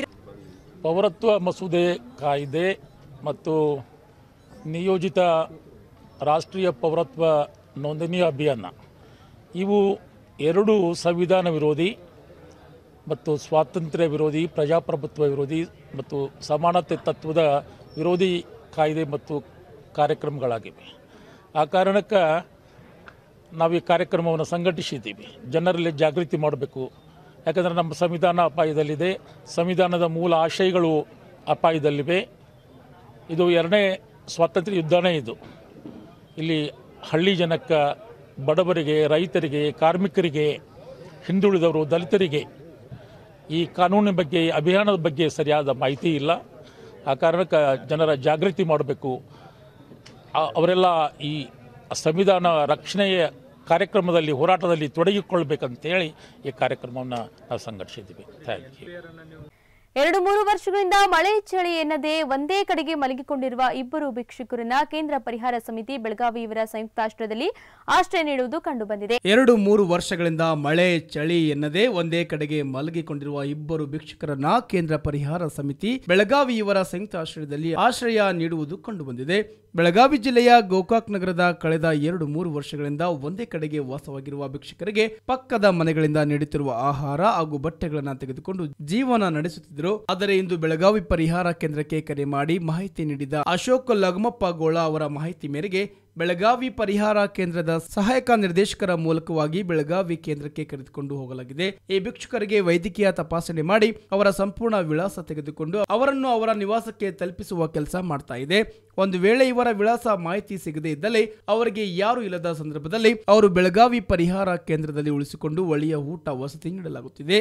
ಪೌರತ್ವ ಮಸೂದೆ ಕಾಯ್ದೆ ಮತ್ತು ನಿಯೋಜಿತ ರಾಷ್ಟ್ರೀಯ ಪೌರತ್ವ ನೋಂದಣಿ ಅಭಿಯಾನ ಇವು ಎರಡು ಸಂವಿಧಾನ ವಿರೋಧಿ ಮತ್ತು ಸ್ವಾತಂತ್ರ್ಯ ವಿರೋಧಿ, ಪ್ರಜಾಪ್ರಭುತ್ವ ವಿರೋಧಿ ಮತ್ತು ಸಮಾನತೆ ತತ್ವದ ವಿರೋಧಿ ಕಾಯ್ದೆ ಮತ್ತು ಕಾರ್ಯಕ್ರಮಗಳಾಗಿವೆ. ಆ ಕಾರಣಕ್ಕೆ ನಾವು ಈ ಕಾರ್ಯಕ್ರಮವನ್ನು ಸಂಘಟಿಸಿದ್ದೀವಿ. ಜನರಲ್ಲಿ ಜಾಗೃತಿ ಮಾಡಬೇಕು. ಯಾಕಂದರೆ ನಮ್ಮ ಸಂವಿಧಾನ ಅಪಾಯದಲ್ಲಿದೆ. ಸಂವಿಧಾನದ ಮೂಲ ಆಶಯಗಳು ಅಪಾಯದಲ್ಲಿವೆ. ಇದು ಎರಡನೇ ಸ್ವಾತಂತ್ರ್ಯ ಯುದ್ಧನೇ. ಇಲ್ಲಿ ಹಳ್ಳಿ ಜನಕ್ಕೆ, ಬಡವರಿಗೆ, ರೈತರಿಗೆ, ಕಾರ್ಮಿಕರಿಗೆ, ಹಿಂದುಳಿದವರು, ದಲಿತರಿಗೆ ಈ ಕಾನೂನಿನ ಬಗ್ಗೆ, ಅಭಿಯಾನದ ಬಗ್ಗೆ ಸರಿಯಾದ ಮಾಹಿತಿ ಇಲ್ಲ. ಆ ಕಾರಣಕ್ಕೆ ಜನರ ಜಾಗೃತಿ ಮಾಡಬೇಕು. ಅವರೆಲ್ಲ ಈ ಸಂವಿಧಾನ ರಕ್ಷಣೆಯ ಕಾರ್ಯಕ್ರಮದಲ್ಲಿ, ಹೋರಾಟದಲ್ಲಿ ತೊಡಗಿಕೊಳ್ಬೇಕಂತೇಳಿ ಈ ಕಾರ್ಯಕ್ರಮವನ್ನು ನಾವು ಸಂಘಟಿಸಿದ್ದೀವಿ. Thank you. 2-3 ವರ್ಷಗಳಿಂದ ಮಳೆ ಚಳಿ ಎನ್ನದೇ ಒಂದೇ ಕಡೆಗೆ ಮಲಗಿಕೊಂಡಿರುವ ಇಬ್ಬರು ಭಿಕ್ಷುಕರನ್ನ ಕೇಂದ್ರ ಪರಿಹಾರ ಸಮಿತಿ ಬೆಳಗಾವಿ ಇವರ ಸಂಯುಕ್ತಾಶ್ರಯದಲ್ಲಿ ಆಶ್ರಯ ನೀಡುವುದು ಕಂಡುಬಂದಿದೆ. 2-3 ವರ್ಷಗಳಿಂದ ಮಳೆ ಚಳಿ ಎನ್ನದೇ ಒಂದೇ ಕಡೆಗೆ ಮಲಗಿಕೊಂಡಿರುವ ಇಬ್ಬರು ಭಿಕ್ಷುಕರನ್ನ ಕೇಂದ್ರ ಪರಿಹಾರ ಸಮಿತಿ ಬೆಳಗಾವಿ ಇವರ ಸಂಯುಕ್ತಾಶ್ರಯದಲ್ಲಿ ಆಶ್ರಯ ನೀಡುವುದು ಕಂಡುಬಂದಿದೆ. ಬೆಳಗಾವಿ ಜಿಲ್ಲೆಯ ಗೋಕಾಕ್ ನಗರದ ಕಳೆದ 2-3 ವರ್ಷಗಳಿಂದ ಒಂದೇ ಕಡೆಗೆ ವಾಸವಾಗಿರುವ ಭಿಕ್ಷುಕರಿಗೆ ಪಕ್ಕದ ಮನೆಗಳಿಂದ ನೀಡುತ್ತಿರುವ ಆಹಾರ ಹಾಗೂ ಬಟ್ಟೆಗಳನ್ನು ತೆಗೆದುಕೊಂಡು ಜೀವನ ನಡೆಸುತ್ತಿದ್ದರು. ಆದರೆ ಇಂದು ಬೆಳಗಾವಿ ಪರಿಹಾರ ಕೇಂದ್ರಕ್ಕೆ ಕರೆ ಮಾಡಿ ಮಾಹಿತಿ ನೀಡಿದ ಅಶೋಕ್ ಲಗಮಪ್ಪ ಗೋಳ ಅವರ ಮಾಹಿತಿ ಮೇರೆಗೆ ಬೆಳಗಾವಿ ಪರಿಹಾರ ಕೇಂದ್ರದ ಸಹಾಯಕ ನಿರ್ದೇಶಕರ ಮೂಲಕವಾಗಿ ಬೆಳಗಾವಿ ಕೇಂದ್ರಕ್ಕೆ ಕರೆದುಕೊಂಡು ಹೋಗಲಾಗಿದೆ. ಈ ಭಿಕ್ಷುಕರಿಗೆ ವೈದ್ಯಕೀಯ ತಪಾಸಣೆ ಮಾಡಿ ಅವರ ಸಂಪೂರ್ಣ ವಿಳಾಸ ತೆಗೆದುಕೊಂಡು ಅವರನ್ನು ಅವರ ನಿವಾಸಕ್ಕೆ ತಲುಪಿಸುವ ಕೆಲಸ ಮಾಡ್ತಾ ಇದೆ. ಒಂದು ವೇಳೆ ಇವರ ವಿಳಾಸ ಮಾಹಿತಿ ಸಿಗದೇ ಇದ್ದಲ್ಲಿ ಅವರಿಗೆ ಯಾರು ಇಲ್ಲದ ಸಂದರ್ಭದಲ್ಲಿ ಅವರು ಬೆಳಗಾವಿ ಪರಿಹಾರ ಕೇಂದ್ರದಲ್ಲಿ ಉಳಿಸಿಕೊಂಡು ಒಳ್ಳೆಯ ಊಟ ವಸತಿ ನೀಡಲಾಗುತ್ತಿದೆ.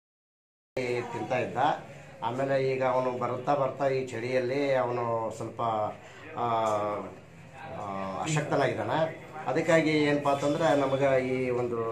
ತಿಂತಾ ಇದ್ದ. ಆಮೇಲೆ ಈಗ ಅವನು ಬರ್ತಾ ಈ ಚಳಿಯಲ್ಲಿ ಅವನು ಸ್ವಲ್ಪ ಅಶಕ್ತನಾಗಿದ್ದಾನೆ. ಅದಕ್ಕಾಗಿ ಏನಪ್ಪ ಅಂತಂದ್ರೆ ನಮಗೆ ಈ ಒಂದು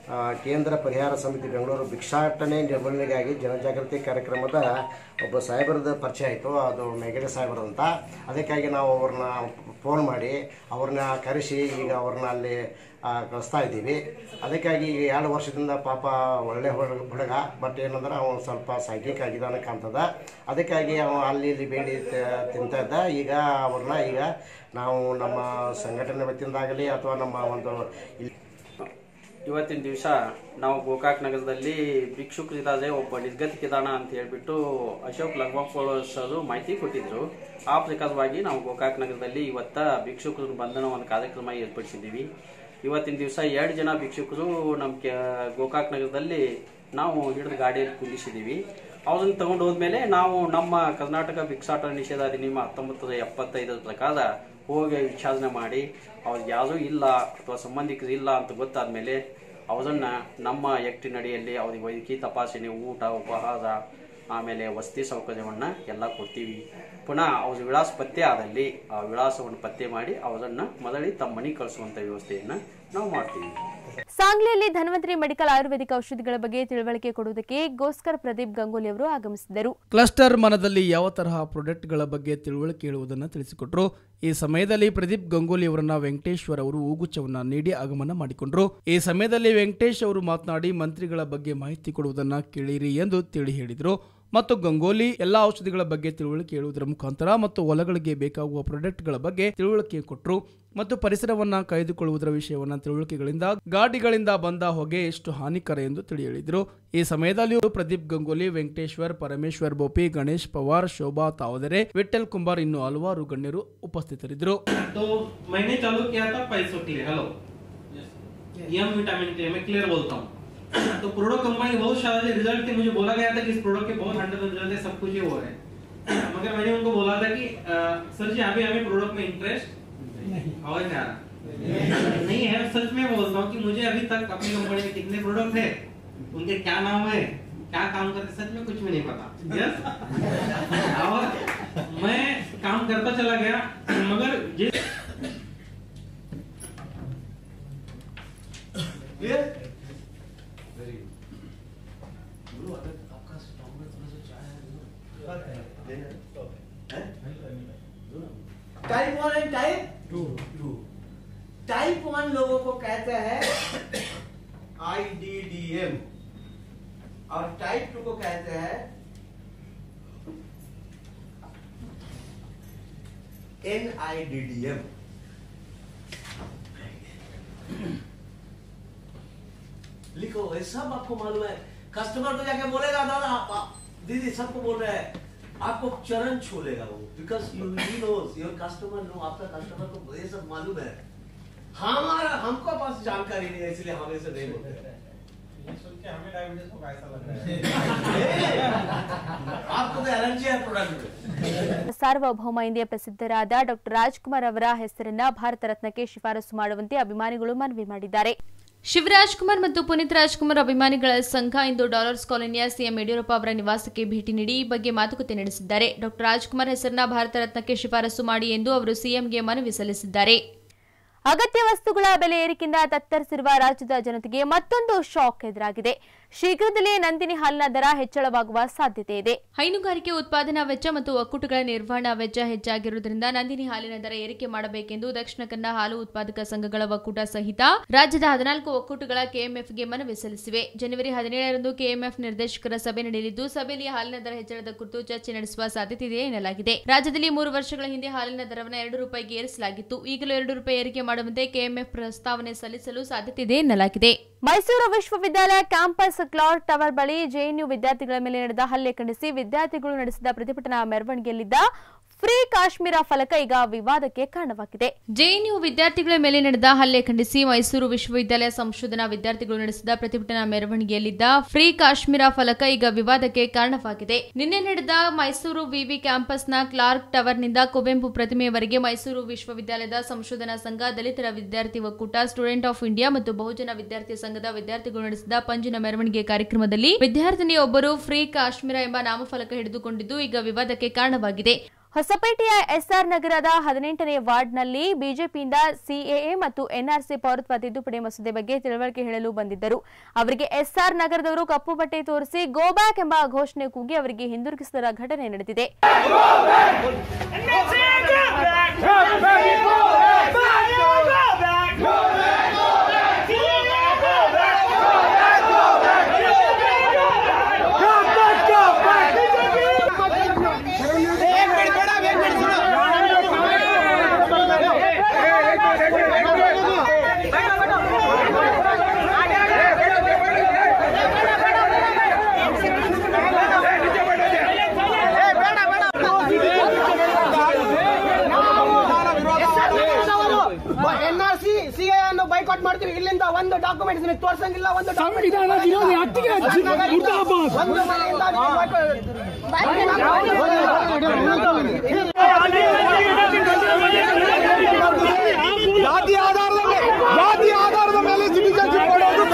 ಕೇಂದ್ರ ಪರಿಹಾರ ಸಮಿತಿ ಬೆಂಗಳೂರು ಭಿಕ್ಷಾಟನೆ ನಿರ್ಮೂಲನೆಗಾಗಿ ಜನಜಾಗೃತಿ ಕಾರ್ಯಕ್ರಮದ ಒಬ್ಬ ಸಾಹೇಬರದ ಪರಿಚಯ ಆಯಿತು. ಅದು ಮೇಗಡೆ ಸಾಹೇಬರು ಅಂತ. ಅದಕ್ಕಾಗಿ ನಾವು ಅವ್ರನ್ನ ಫೋನ್ ಮಾಡಿ ಅವ್ರನ್ನ ಕರೆಸಿ ಈಗ ಅವ್ರನ್ನ ಅಲ್ಲಿ ಕಳಿಸ್ತಾ ಇದ್ದೀವಿ. ಅದಕ್ಕಾಗಿ ಈಗ 2 ವರ್ಷದಿಂದ ಪಾಪ ಒಳ್ಳೆ ಹುಡುಗ, ಬಟ್ ಏನಂದ್ರೆ ಅವನು ಸ್ವಲ್ಪ ಸೈಕಿಕ್ ಆಗಿದ್ದಾನೆ ಕಾಣ್ತದ. ಅದಕ್ಕಾಗಿ ಅವನು ಅಲ್ಲಿ ಇಲ್ಲಿ ಬೇಡಿ ತಿಂತಾ ಇದ್ದ. ಈಗ ಅವ್ರನ್ನ ಈಗ ನಾವು ನಮ್ಮ ಸಂಘಟನೆ ವತಿಯಿಂದಾಗಲಿ ಅಥವಾ ನಮ್ಮ ಒಂದು ಇವತ್ತಿನ ದಿವಸ ನಾವು ಗೋಕಾಕ್ ನಗರದಲ್ಲಿ ಭಿಕ್ಷುಕರಿದ್ದಾರೆ, ಒಬ್ಬ ನಿರ್ಗತಿಕಿದಾನ ಅಂತ ಹೇಳ್ಬಿಟ್ಟು ಅಶೋಕ್ ಲಗ್ವಾಪೋಳಸರು ಮಾಹಿತಿ ಕೊಟ್ಟಿದ್ರು. ಆ ಪ್ರಕಾರವಾಗಿ ನಾವು ಗೋಕಾಕ್ ನಗರದಲ್ಲಿ ಇವತ್ತ ಭಿಕ್ಷುಕರ ಬಂಧನ ಒಂದು ಕಾರ್ಯಕ್ರಮ ಏರ್ಪಡಿಸಿದ್ದೀವಿ. ಇವತ್ತಿನ ದಿವಸ 2 ಜನ ಭಿಕ್ಷುಕರು ನಮ್ಮ ಗೋಕಾಕ್ ನಗರದಲ್ಲಿ ನಾವು ಹಿಡಿದು ಗಾಡಿಯಲ್ಲಿ ಕುಂದಿಸಿದ್ದೀವಿ. ಅವ್ರನ್ನ ತಗೊಂಡು ಹೋದ್ಮೇಲೆ ನಾವು ನಮ್ಮ ಕರ್ನಾಟಕ ಭಿಕ್ಷಾಟನ ನಿಷೇಧ ಅಧಿನಿಯಮ 1975 ಪ್ರಕಾರ ಹೋಗಿ ವಿಚಾರಣೆ ಮಾಡಿ ಅವ್ರಿಗೆ ಯಾವುದೂ ಇಲ್ಲ ಅಥವಾ ಸಂಬಂಧಿಕರು ಇಲ್ಲ ಅಂತ ಗೊತ್ತಾದ್ಮೇಲೆ ಅವರನ್ನು ನಮ್ಮ ಆ್ಯಕ್ಟಿನಡಿಯಲ್ಲಿ ಅವ್ರಿಗೆ ವೈದ್ಯಕೀಯ ತಪಾಸಣೆ, ಊಟ, ಉಪಹಾರ, ಆಮೇಲೆ ವಸತಿ ಸೌಕರ್ಯವನ್ನು ಎಲ್ಲ ಕೊಡ್ತೀವಿ. ಪುನಃ ಅವ್ರ ವಿಳಾಸ ಪತ್ತೆ ಆದಲ್ಲಿ ಆ ವಿಳಾಸವನ್ನು ಪತ್ತೆ ಮಾಡಿ ಅವರನ್ನು ಮರಳಿ ತಮ್ಮ ಮನೆಗೆ ಕಳಿಸುವಂಥ ವ್ಯವಸ್ಥೆಯನ್ನು ನಾವು ಮಾಡ್ತೀವಿ. ಸಾಂಗ್ಲಿಯಲ್ಲಿ ಧನ್ವಂತರಿ ಮೆಡಿಕಲ್ ಆಯುರ್ವೇದಿಕ ಔಷಧಿಗಳ ಬಗ್ಗೆ ತಿಳುವಳಿಕೆ ಕೊಡುವುದಕ್ಕೆ ಗೋಸ್ಕರ್ ಪ್ರದೀಪ್ ಗಂಗೂಲಿ ಅವರು ಆಗಮಿಸಿದರು. ಕ್ಲಸ್ಟರ್ ಮನದಲ್ಲಿ ಯಾವ ತರಹ ಪ್ರಾಡಕ್ಟ್ಗಳ ಬಗ್ಗೆ ತಿಳುವಳಿಕೆ ಹೇಳುವುದನ್ನು ತಿಳಿಸಿಕೊಟ್ರು. ಈ ಸಮಯದಲ್ಲಿ ಪ್ರದೀಪ್ ಗಂಗೂಲಿ ಅವರನ್ನ ವೆಂಕಟೇಶ್ವರ್ ಅವರು ಹೂಗುಚ್ಛವನ್ನ ನೀಡಿ ಆಗಮನ ಮಾಡಿಕೊಂಡ್ರು. ಈ ಸಮಯದಲ್ಲಿ ವೆಂಕಟೇಶ್ ಅವರು ಮಾತನಾಡಿ ಮಂತ್ರಿಗಳ ಬಗ್ಗೆ ಮಾಹಿತಿ ಕೊಡುವುದನ್ನ ಕೇಳಿರಿ ಎಂದು ತಿಳಿ ಹೇಳಿದರು. ಮತ್ತು ಗಂಗೋಲಿ ಎಲ್ಲಾ ಔಷಧಿಗಳ ಬಗ್ಗೆ ತಿಳುವಳಿಕೆ ಹೇಳುವುದರ ಮುಖಾಂತರ ಮತ್ತು ಹೊಲಗಳಿಗೆ ಬೇಕಾಗುವ ಪ್ರಾಡಕ್ಟ್ಗಳ ಬಗ್ಗೆ ತಿಳುವಳಿಕೆ ಕೊಟ್ಟರು. ಮತ್ತು ಪರಿಸರವನ್ನ ಕಾಯ್ದುಕೊಳ್ಳುವುದರ ವಿಷಯವನ್ನ ತಿಳುವಳಿಕೆಗಳಿಂದ ಗಾಡಿಗಳಿಂದ ಬಂದ ಹೊಗೆ ಎಷ್ಟು ಹಾನಿಕರ ಎಂದು ತಿಳಿ ಹೇಳಿದರು. ಈ ಸಮಯದಲ್ಲಿ ಪ್ರದೀಪ್ ಗಂಗೂಲಿ, ವೆಂಕಟೇಶ್ವರ್, ಪರಮೇಶ್ವರ್ ಬೋಪಿ, ಗಣೇಶ್ ಪವಾರ್, ಶೋಭಾ ತಾವದರೆ, ವಿಠಲ್ ಕುಂಬಾರ್ ಇನ್ನು ಹಲವಾರು ಗಣ್ಯರು ಉಪಸ್ಥಿತರಿದ್ದರು. तो प्रोडक्ट कंपनी बहुत सारे रिजल्ट थे, मुझे बोला गया था कि इस प्रोडक्ट के बहुत 100% रिजल्ट है, सब कुछ ये हो रहा है. मगर मैंने उनको बोला था कि सर जी अभी हमें प्रोडक्ट में इंटरेस्ट आवाज नहीं आ रहा नहीं है. सच में बोलता हूँ कि मुझे अभी तक अपनी कंपनी में कितने प्रोडक्ट है, उनके क्या नाम है, क्या काम करते, सच में कुछ भी नहीं पता. यस, और मैं काम करता चला गया. मगर टाइप 1 एंड टाइप 2. टाइप 1 लोगों को कहते हैं IDDM और टाइप 2 को कहते हैं NIDDM. लिखो, ये सब आपको मालूम है. कस्टमर को जाके बोलेगा दादा दीदी सबको बोल रहे हैं, आपको चरण छू लेगा वो, because you knows your customer no, आपका कस्टमर को ये सब मालूम है. हमको पास जानकारी नहीं है, इसलिए हम ऐसे नहीं बोलते. सुन के हमें डायबिटीज को कैसा लग रहा है? आपको तो एलर्जी है प्रोडक्ट में. ಸಾರ್ವಭೌಮ ಎಂದೇ ಪ್ರಸಿದ್ಧರಾದ ಡಾಕ್ಟರ್ ರಾಜ್ಕುಮಾರ್ ಅವರ ಹೆಸರನ್ನ ಭಾರತ ರತ್ನಕ್ಕೆ ಶಿಫಾರಸು ಮಾಡುವಂತೆ ಅಭಿಮಾನಿಗಳು ಮನವಿ ಮಾಡಿದ್ದಾರೆ. ಶಿವರಾಜ್ ಕುಮಾರ್ ಮತ್ತು ಪುನೀತ್ ರಾಜ್ಕುಮಾರ್ ಅಭಿಮಾನಿಗಳ ಸಂಘ ಇಂದು ಡಾಲರ್ಸ್ ಕಾಲೋನಿಯ ಸಿಎಂ ಯಡಿಯೂರಪ್ಪ ಅವರ ನಿವಾಸಕ್ಕೆ ಭೇಟಿ ನೀಡಿ ಈ ಬಗ್ಗೆ ಮಾತುಕತೆ ನಡೆಸಿದ್ದಾರೆ. ಡಾಕ್ಟರ್ ರಾಜ್ಕುಮಾರ್ ಹೆಸರನ್ನ ಭಾರತ ರತ್ನಕ್ಕೆ ಶಿಫಾರಸು ಮಾಡಿ ಎಂದು ಅವರು ಸಿಎಂಗೆ ಮನವಿ ಸಲ್ಲಿಸಿದ್ದಾರೆ. ಅಗತ್ಯ ವಸ್ತುಗಳ ಬೆಲೆ ಏರಿಕೆಯಿಂದ ತತ್ತರಿಸಿರುವ ರಾಜ್ಯದ ಜನತೆಗೆ ಮತ್ತೊಂದು ಶಾಕ್ ಎದುರಾಗಿದೆ. ಶೀಘ್ರದಲ್ಲೇ ನಂದಿನಿ ಹಾಲಿನ ದರ ಹೆಚ್ಚಳವಾಗುವ ಸಾಧ್ಯತೆ ಇದೆ. ಹೈನುಗಾರಿಕೆ ಉತ್ಪಾದನಾ ವೆಚ್ಚ ಮತ್ತು ಒಕ್ಕೂಟಗಳ ನಿರ್ವಹಣಾ ವೆಚ್ಚ ಹೆಚ್ಚಾಗಿರುವುದರಿಂದ ನಂದಿನಿ ಹಾಲಿನ ದರ ಏರಿಕೆ ಮಾಡಬೇಕೆಂದು ದಕ್ಷಿಣ ಕನ್ನಡ ಹಾಲು ಉತ್ಪಾದಕ ಸಂಘಗಳ ಒಕ್ಕೂಟ ಸಹಿತ ರಾಜ್ಯದ 14 ಒಕ್ಕೂಟಗಳ ಕೆಎಂಎಫ್ಗೆ ಮನವಿ ಸಲ್ಲಿಸಿವೆ. ಜನವರಿ 17ರಂದು ಕೆಎಂಎಫ್ ನಿರ್ದೇಶಕರ ಸಭೆ ನಡೆಯಲಿದ್ದು, ಸಭೆಯಲ್ಲಿ ಹಾಲಿನ ದರ ಹೆಚ್ಚಳದ ಕುರಿತು ಚರ್ಚೆ ನಡೆಸುವ ಸಾಧ್ಯತೆ ಇದೆ ಎನ್ನಲಾಗಿದೆ. ರಾಜ್ಯದಲ್ಲಿ 3 ವರ್ಷಗಳ ಹಿಂದೆ ಹಾಲಿನ ದರವನ್ನು 2 ರೂಪಾಯಿಗೆ ಏರಿಸಲಾಗಿತ್ತು. ಈಗಲೂ 2 ರೂಪಾಯಿ ಏರಿಕೆ ಮಾಡುವಂತೆ ಕೆಎಂಎಫ್ ಪ್ರಸ್ತಾವನೆ ಸಲ್ಲಿಸಲು ಸಾಧ್ಯತೆ ಇದೆ ಎನ್ನಲಾಗಿದೆ. ಮೈಸೂರು ವಿಶ್ವವಿದ್ಯಾಲಯ ಕ್ಯಾಂಪಸ್ ಕ್ಲಾಕ್ ಟವರ್ ಬಳಿ ಜೆಎನ್ಯು ವಿದ್ಯಾರ್ಥಿಗಳ ಮೇಲೆ ನಡೆದ ಹಲ್ಲೆ ಖಂಡಿಸಿ ವಿದ್ಯಾರ್ಥಿಗಳು ನಡೆಸಿದ ಪ್ರತಿಭಟನಾ ಮೆರವಣಿಗೆಯಲ್ಲಿದ್ದ ಫ್ರೀ ಕಾಶ್ಮೀರ ಫಲಕ ಈಗ ವಿವಾದಕ್ಕೆ ಕಾರಣವಾಗಿದೆ. ಜೆಎನ್ಯು ವಿದ್ಯಾರ್ಥಿಗಳ ಮೇಲೆ ನಡೆದ ಹಲ್ಲೆ ಖಂಡಿಸಿ ಮೈಸೂರು ವಿಶ್ವವಿದ್ಯಾಲಯ ಸಂಶೋಧನಾ ವಿದ್ಯಾರ್ಥಿಗಳು ನಡೆಸಿದ ಪ್ರತಿಭಟನಾ ಮೆರವಣಿಗೆಯಲ್ಲಿದ್ದ ಫ್ರೀ ಕಾಶ್ಮೀರ ಫಲಕ ಈಗ ವಿವಾದಕ್ಕೆ ಕಾರಣವಾಗಿದೆ. ನಿನ್ನೆ ನಡೆದ ಮೈಸೂರು ವಿವಿ ಕ್ಯಾಂಪಸ್ನ ಕ್ಲಾರ್ಕ್ ಟವರ್ನಿಂದ ಕುವೆಂಪು ಪ್ರತಿಮೆಯವರೆಗೆ ಮೈಸೂರು ವಿಶ್ವವಿದ್ಯಾಲಯದ ಸಂಶೋಧನಾ ಸಂಘ, ದಲಿತರ ವಿದ್ಯಾರ್ಥಿ ಒಕ್ಕೂಟ, ಸ್ಟೂಡೆಂಟ್ ಆಫ್ ಇಂಡಿಯಾ ಮತ್ತು ಬಹುಜನ ವಿದ್ಯಾರ್ಥಿ ಸಂಘದ ವಿದ್ಯಾರ್ಥಿಗಳು ನಡೆಸಿದ ಪಂಜಿನ ಮೆರವಣಿಗೆ ಕಾರ್ಯಕ್ರಮದಲ್ಲಿ ವಿದ್ಯಾರ್ಥಿನಿಯೊಬ್ಬರು ಫ್ರೀ ಕಾಶ್ಮೀರ ಎಂಬ ನಾಮಫಲಕ ಹಿಡಿದುಕೊಂಡಿದ್ದು ಈಗ ವಿವಾದಕ್ಕೆ ಕಾರಣವಾಗಿದೆ. ಹೊಸಪೇಟೆಯ ಎಸ್ಆರ್ ನಗರದ 18ನೇ ವಾರ್ಡ್ನಲ್ಲಿ ಬಿಜೆಪಿಯಿಂದ ಸಿಎಎ ಮತ್ತು ಎನ್ಆರ್ಸಿ ಪೌರತ್ವ ತಿದ್ದುಪಡಿ ಮಸೂದೆ ಬಗ್ಗೆ ತಿಳುವಳಿಕೆ ಹೇಳಲು ಬಂದಿದ್ದರು. ಅವರಿಗೆ ಎಸ್ಆರ್ ನಗರದವರು ಕಪ್ಪು ಬಟ್ಟೆ ತೋರಿಸಿ ಗೋ ಬ್ಯಾಕ್ ಎಂಬ ಘೋಷಣೆ ಕೂಗಿ ಅವರಿಗೆ ಹಿಂದಿರುಗಿಸಿದ ಘಟನೆ ನಡೆದಿದೆ. ಎನ್ಆರ್ಸಿ ಸಿಎ ಅನ್ನು ಬೈಕಾಟ್ ಮಾಡ್ತೀವಿ. ಇಲ್ಲಿಂದ ಒಂದು ಡಾಕ್ಯುಮೆಂಟ್ಸ್ ತೋರ್ಸಂಗಿಲ್ಲ, ಒಂದು ಜಾತಿ ಆಧಾರದ ಮೇಲೆ ಸಿಟಿಜನ್ಶಿಪ್ ಕೊಡೋದು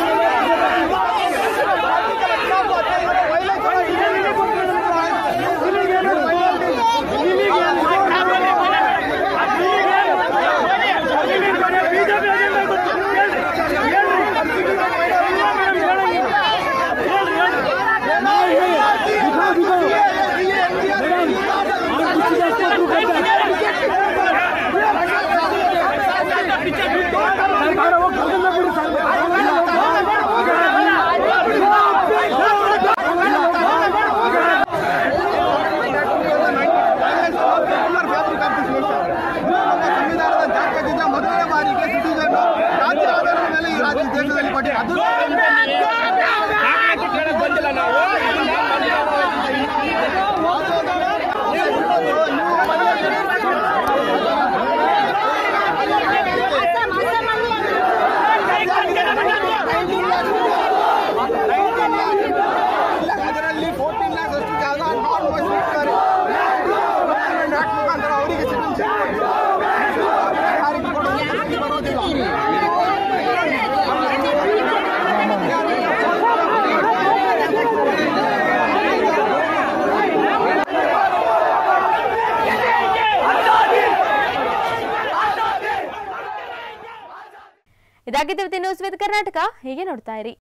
ಇದಾಗಿದ್ದು ನ್ಯೂಸ್ ವಿತ್ ಕರ್ನಾಟಕ. ಹೀಗೆ ನೋಡ್ತಾ ಇರಿ.